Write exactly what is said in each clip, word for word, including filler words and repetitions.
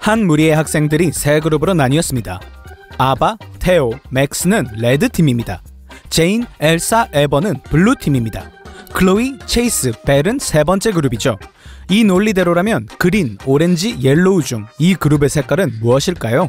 한 무리의 학생들이 세 그룹으로 나뉘었습니다. 아바, 테오, 맥스는 레드팀입니다. 제인, 엘사, 에버는 블루팀입니다. 클로이, 체이스, 벨은 세 번째 그룹이죠. 이 논리대로라면 그린, 오렌지, 옐로우 중 이 그룹의 색깔은 무엇일까요?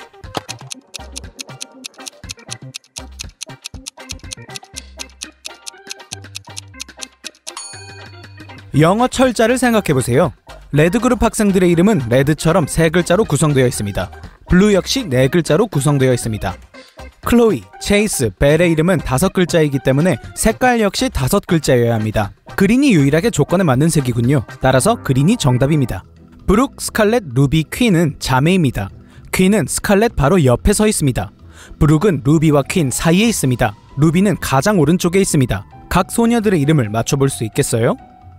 영어 철자를 생각해보세요. 레드그룹 학생들의 이름은 레드처럼 세 글자로 구성되어 있습니다. 블루 역시 네 글자로 구성되어 있습니다. 클로이, 체이스, 벨의 이름은 다섯 글자이기 때문에 색깔 역시 다섯 글자여야 합니다. 그린이 유일하게 조건에 맞는 색이군요. 따라서 그린이 정답입니다. 브룩, 스칼렛, 루비, 퀸은 자매입니다. 퀸은 스칼렛 바로 옆에 서 있습니다. 브룩은 루비와 퀸 사이에 있습니다. 루비는 가장 오른쪽에 있습니다. 각 소녀들의 이름을 맞춰볼 수 있겠어요?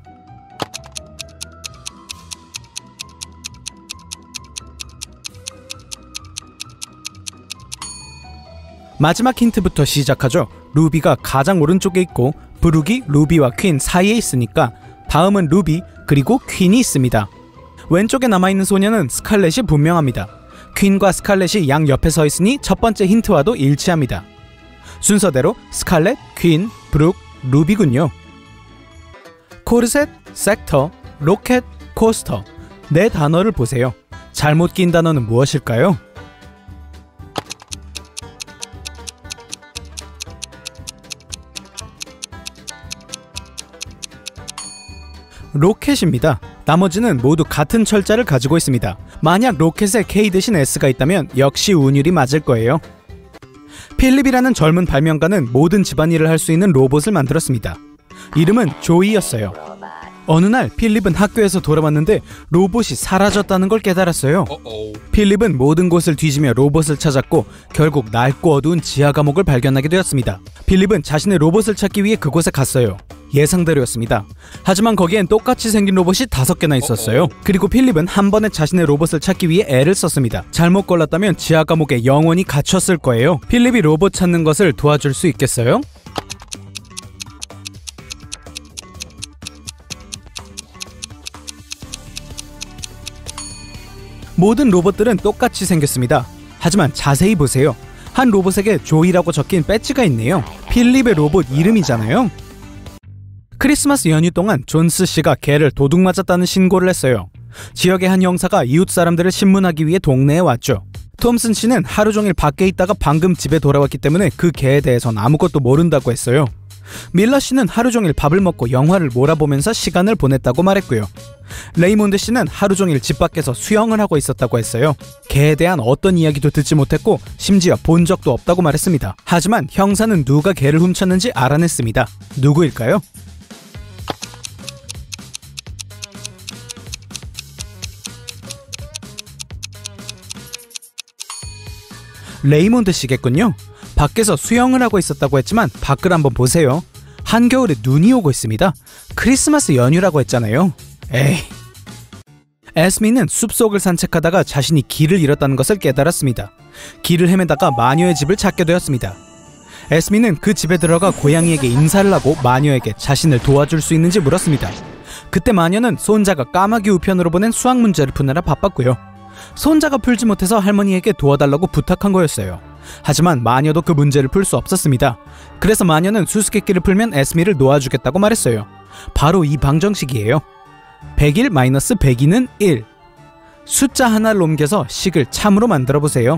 마지막 힌트부터 시작하죠. 루비가 가장 오른쪽에 있고 브룩이 루비와 퀸 사이에 있으니까 다음은 루비 그리고 퀸이 있습니다. 왼쪽에 남아있는 소녀는 스칼렛이 분명합니다. 퀸과 스칼렛이 양 옆에 서 있으니 첫 번째 힌트와도 일치합니다. 순서대로 스칼렛, 퀸, 브룩, 루비군요. 코르셋, 섹터, 로켓, 코스터 네 단어를 보세요. 잘못 낀 단어는 무엇일까요? 로켓입니다. 나머지는 모두 같은 철자를 가지고 있습니다. 만약 로켓에 K 대신 S가 있다면 역시 운율이 맞을 거예요. 필립이라는 젊은 발명가는 모든 집안일을 할 수 있는 로봇을 만들었습니다. 이름은 조이였어요. 어느 날 필립은 학교에서 돌아왔는데 로봇이 사라졌다는 걸 깨달았어요. 필립은 모든 곳을 뒤지며 로봇을 찾았고 결국 낡고 어두운 지하 감옥을 발견하게 되었습니다. 필립은 자신의 로봇을 찾기 위해 그곳에 갔어요. 예상대로였습니다. 하지만 거기엔 똑같이 생긴 로봇이 다섯 개나 있었어요. 그리고 필립은 한 번에 자신의 로봇을 찾기 위해 애를 썼습니다. 잘못 골랐다면 지하 감옥에 영원히 갇혔을 거예요. 필립이 로봇 찾는 것을 도와줄 수 있겠어요? 모든 로봇들은 똑같이 생겼습니다. 하지만 자세히 보세요. 한 로봇에게 조이라고 적힌 배지가 있네요. 필립의 로봇 이름이잖아요. 크리스마스 연휴 동안 존스 씨가 개를 도둑 맞았다는 신고를 했어요. 지역의 한 형사가 이웃 사람들을 신문하기 위해 동네에 왔죠. 톰슨 씨는 하루 종일 밖에 있다가 방금 집에 돌아왔기 때문에 그 개에 대해선 아무것도 모른다고 했어요. 밀러 씨는 하루 종일 밥을 먹고 영화를 몰아보면서 시간을 보냈다고 말했고요. 레이몬드 씨는 하루 종일 집 밖에서 수영을 하고 있었다고 했어요. 개에 대한 어떤 이야기도 듣지 못했고 심지어 본 적도 없다고 말했습니다. 하지만 형사는 누가 개를 훔쳤는지 알아냈습니다. 누구일까요? 레이몬드 씨겠군요. 밖에서 수영을 하고 있었다고 했지만 밖을 한번 보세요. 한겨울에 눈이 오고 있습니다. 크리스마스 연휴라고 했잖아요. 에이. 에스미는 숲속을 산책하다가 자신이 길을 잃었다는 것을 깨달았습니다. 길을 헤매다가 마녀의 집을 찾게 되었습니다. 에스미는 그 집에 들어가 고양이에게 인사를 하고 마녀에게 자신을 도와줄 수 있는지 물었습니다. 그때 마녀는 손자가 까마귀 우편으로 보낸 수학 문제를 푸느라 바빴고요. 손자가 풀지 못해서 할머니에게 도와달라고 부탁한 거였어요. 하지만 마녀도 그 문제를 풀 수 없었습니다. 그래서 마녀는 수수께끼를 풀면 에스미를 놓아주겠다고 말했어요. 바로 이 방정식이에요. 백일 마이너스 백이는 일. 숫자 하나를 옮겨서 식을 참으로 만들어보세요.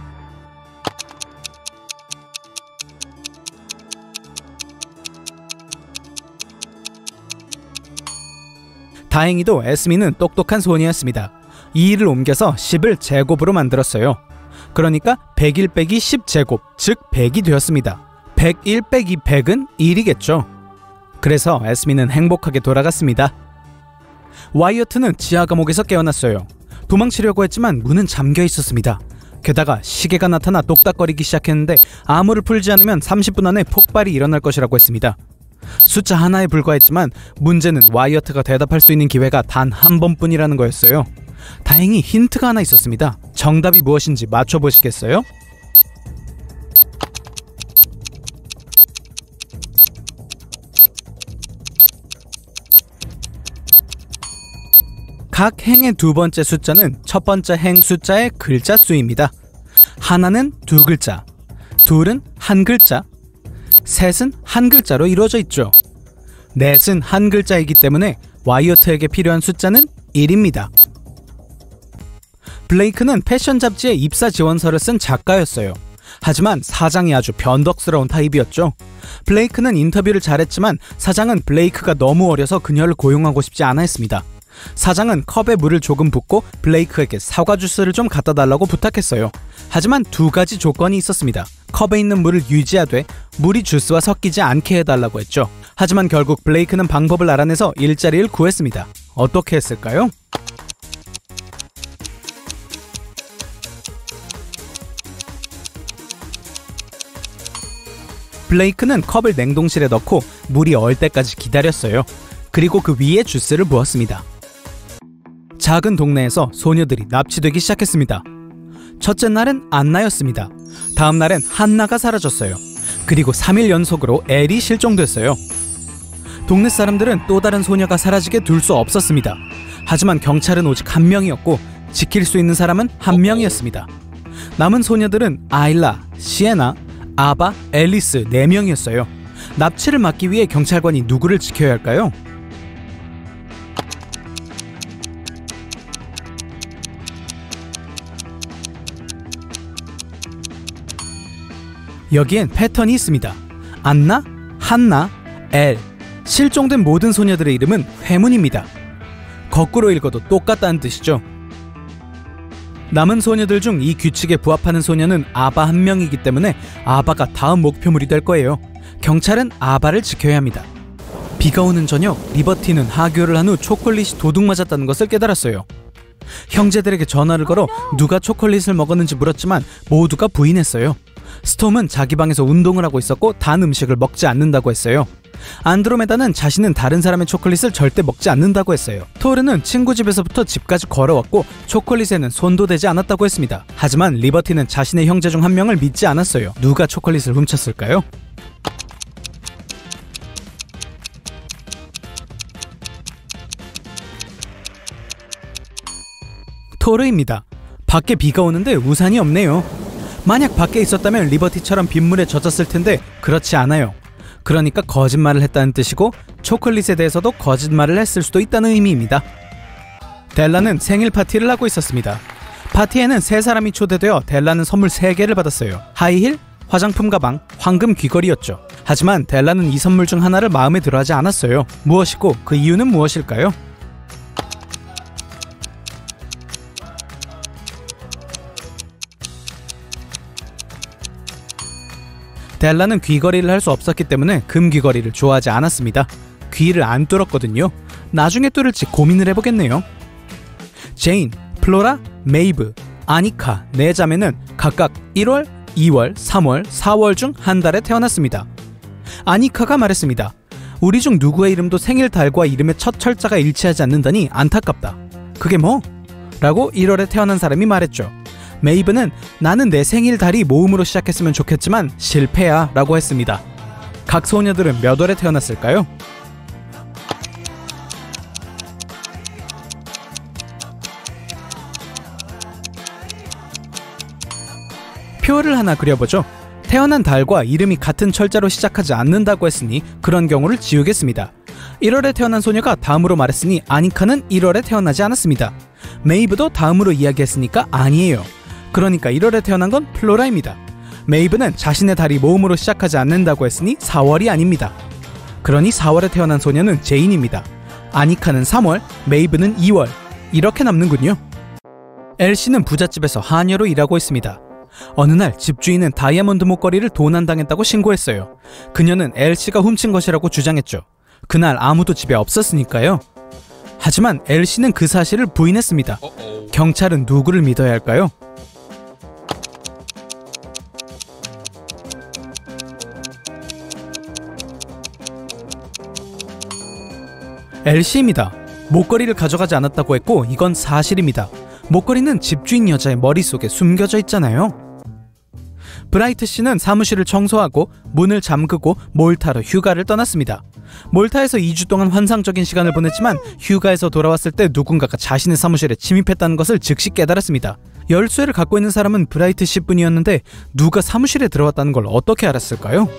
다행히도 에스미는 똑똑한 소녀였습니다. 이를 옮겨서 십을 제곱으로 만들었어요. 그러니까 백일 빼기 십 제곱, 즉 백이 되었습니다. 백일 빼기 백은 일이겠죠. 그래서 에스미는 행복하게 돌아갔습니다. 와이어트는 지하 감옥에서 깨어났어요. 도망치려고 했지만 문은 잠겨 있었습니다. 게다가 시계가 나타나 똑딱거리기 시작했는데 암호를 풀지 않으면 삼십 분 안에 폭발이 일어날 것이라고 했습니다. 숫자 하나에 불과했지만 문제는 와이어트가 대답할 수 있는 기회가 단 한 번뿐이라는 거였어요. 다행히 힌트가 하나 있었습니다. 정답이 무엇인지 맞춰보시겠어요? 각 행의 두 번째 숫자는 첫 번째 행 숫자의 글자 수입니다. 하나는 두 글자, 둘은 한 글자, 셋은 한 글자로 이루어져 있죠. 넷은 한 글자이기 때문에 와이어트에게 필요한 숫자는 일입니다. 블레이크는 패션 잡지에 입사 지원서를 쓴 작가였어요. 하지만 사장이 아주 변덕스러운 타입이었죠. 블레이크는 인터뷰를 잘했지만 사장은 블레이크가 너무 어려서 그녀를 고용하고 싶지 않아 했습니다. 사장은 컵에 물을 조금 붓고 블레이크에게 사과 주스를 좀 갖다 달라고 부탁했어요. 하지만 두 가지 조건이 있었습니다. 컵에 있는 물을 유지하되 물이 주스와 섞이지 않게 해달라고 했죠. 하지만 결국 블레이크는 방법을 알아내서 일자리를 구했습니다. 어떻게 했을까요? 블레이크는 컵을 냉동실에 넣고 물이 얼 때까지 기다렸어요. 그리고 그 위에 주스를 부었습니다. 작은 동네에서 소녀들이 납치되기 시작했습니다. 첫째 날은 안나였습니다. 다음 날엔 한나가 사라졌어요. 그리고 삼 일 연속으로 엘이 실종됐어요. 동네 사람들은 또 다른 소녀가 사라지게 둘 수 없었습니다. 하지만 경찰은 오직 한 명이었고 지킬 수 있는 사람은 한 명이었습니다. 남은 소녀들은 아일라, 시에나, 아바, 앨리스 네 명이었어요. 납치를 막기 위해 경찰관이 누구를 지켜야 할까요? 여기엔 패턴이 있습니다. 안나, 한나, 엘. 실종된 모든 소녀들의 이름은 회문입니다. 거꾸로 읽어도 똑같다는 뜻이죠. 남은 소녀들 중 이 규칙에 부합하는 소녀는 아바 한 명이기 때문에 아바가 다음 목표물이 될 거예요. 경찰은 아바를 지켜야 합니다. 비가 오는 저녁, 리버티는 하교를 한 후 초콜릿이 도둑 맞았다는 것을 깨달았어요. 형제들에게 전화를 걸어 누가 초콜릿을 먹었는지 물었지만 모두가 부인했어요. 스톰은 자기 방에서 운동을 하고 있었고 단 음식을 먹지 않는다고 했어요. 안드로메다는 자신은 다른 사람의 초콜릿을 절대 먹지 않는다고 했어요. 토르는 친구 집에서부터 집까지 걸어왔고 초콜릿에는 손도 대지 않았다고 했습니다. 하지만 리버티는 자신의 형제 중 한 명을 믿지 않았어요. 누가 초콜릿을 훔쳤을까요? 토르입니다. 밖에 비가 오는데 우산이 없네요. 만약 밖에 있었다면 리버티처럼 빗물에 젖었을 텐데 그렇지 않아요. 그러니까 거짓말을 했다는 뜻이고 초콜릿에 대해서도 거짓말을 했을 수도 있다는 의미입니다. 델라는 생일 파티를 하고 있었습니다. 파티에는 세 사람이 초대되어 델라는 선물 세 개를 받았어요. 하이힐, 화장품 가방, 황금 귀걸이였죠. 하지만 델라는 이 선물 중 하나를 마음에 들어하지 않았어요. 무엇이고 그 이유는 무엇일까요? 델라는 귀걸이를 할 수 없었기 때문에 금 귀걸이를 좋아하지 않았습니다. 귀를 안 뚫었거든요. 나중에 뚫을지 고민을 해보겠네요. 제인, 플로라, 메이브, 아니카 네 자매는 각각 일월, 이월, 삼월, 사월 중 한 달에 태어났습니다. 아니카가 말했습니다. 우리 중 누구의 이름도 생일 달과 이름의 첫 철자가 일치하지 않는다니 안타깝다. 그게 뭐? 라고 일월에 태어난 사람이 말했죠. 메이브는 나는 내 생일 달이 모음으로 시작했으면 좋겠지만 실패야 라고 했습니다. 각 소녀들은 몇 월에 태어났을까요? 표를 하나 그려보죠. 태어난 달과 이름이 같은 철자로 시작하지 않는다고 했으니 그런 경우를 지우겠습니다. 일월에 태어난 소녀가 다음으로 말했으니 아니카는 일월에 태어나지 않았습니다. 메이브도 다음으로 이야기했으니까 아니에요. 그러니까 일월에 태어난 건 플로라입니다. 메이브는 자신의 달이 모음으로 시작하지 않는다고 했으니 사월이 아닙니다. 그러니 사월에 태어난 소녀는 제인입니다. 아니카는 삼월, 메이브는 이월. 이렇게 남는군요. 엘씨는 부잣집에서 하녀로 일하고 있습니다. 어느 날 집주인은 다이아몬드 목걸이를 도난당했다고 신고했어요. 그녀는 엘씨가 훔친 것이라고 주장했죠. 그날 아무도 집에 없었으니까요. 하지만 엘씨는 그 사실을 부인했습니다. 경찰은 누구를 믿어야 할까요? 엘씨입니다. 목걸이를 가져가지 않았다고 했고 이건 사실입니다. 목걸이는 집주인 여자의 머릿속에 숨겨져 있잖아요. 브라이트 씨는 사무실을 청소하고 문을 잠그고 몰타로 휴가를 떠났습니다. 몰타에서 이 주 동안 환상적인 시간을 보냈지만 휴가에서 돌아왔을 때 누군가가 자신의 사무실에 침입했다는 것을 즉시 깨달았습니다. 열쇠를 갖고 있는 사람은 브라이트 씨뿐이었는데 누가 사무실에 들어왔다는 걸 어떻게 알았을까요?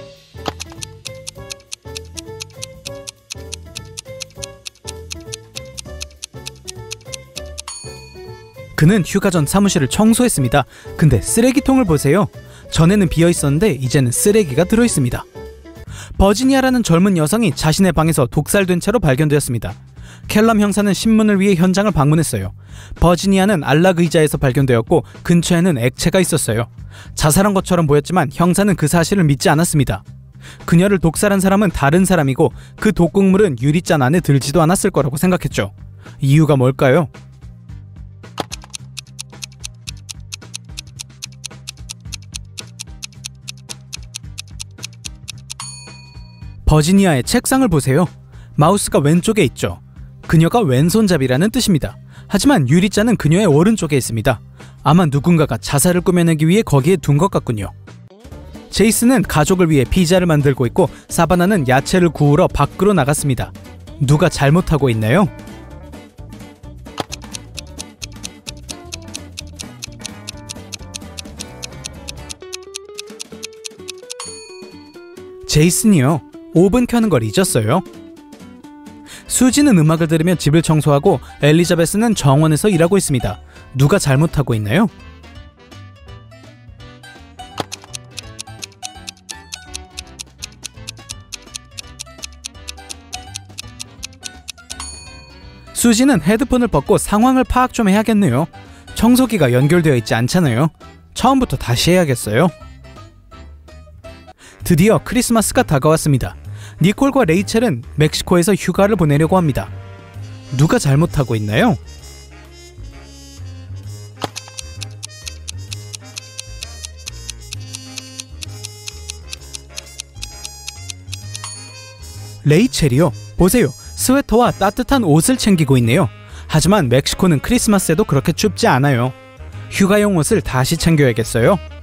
그는 휴가 전 사무실을 청소했습니다. 근데 쓰레기통을 보세요. 전에는 비어있었는데 이제는 쓰레기가 들어있습니다. 버지니아라는 젊은 여성이 자신의 방에서 독살된 채로 발견되었습니다. 켈럼 형사는 신문을 위해 현장을 방문했어요. 버지니아는 안락 의자에서 발견되었고 근처에는 액체가 있었어요. 자살한 것처럼 보였지만 형사는 그 사실을 믿지 않았습니다. 그녀를 독살한 사람은 다른 사람이고 그 독극물은 유리잔 안에 들지도 않았을 거라고 생각했죠. 이유가 뭘까요? 버지니아의 책상을 보세요. 마우스가 왼쪽에 있죠. 그녀가 왼손잡이라는 뜻입니다. 하지만 유리잔은 그녀의 오른쪽에 있습니다. 아마 누군가가 자살을 꾸며내기 위해 거기에 둔 것 같군요. 제이슨은 가족을 위해 피자를 만들고 있고 사바나는 야채를 구우러 밖으로 나갔습니다. 누가 잘못하고 있나요? 제이슨이요. 오븐 켜는 걸 잊었어요. 수지는 음악을 들으며 집을 청소하고 엘리자베스는 정원에서 일하고 있습니다. 누가 잘못하고 있나요? 수지는 헤드폰을 벗고 상황을 파악 좀 해야겠네요. 청소기가 연결되어 있지 않잖아요. 처음부터 다시 해야겠어요. 드디어 크리스마스가 다가왔습니다. 니콜과 레이첼은 멕시코에서 휴가를 보내려고 합니다. 누가 잘못하고 있나요? 레이첼이요. 보세요. 스웨터와 따뜻한 옷을 챙기고 있네요. 하지만 멕시코는 크리스마스에도 그렇게 춥지 않아요. 휴가용 옷을 다시 챙겨야겠어요.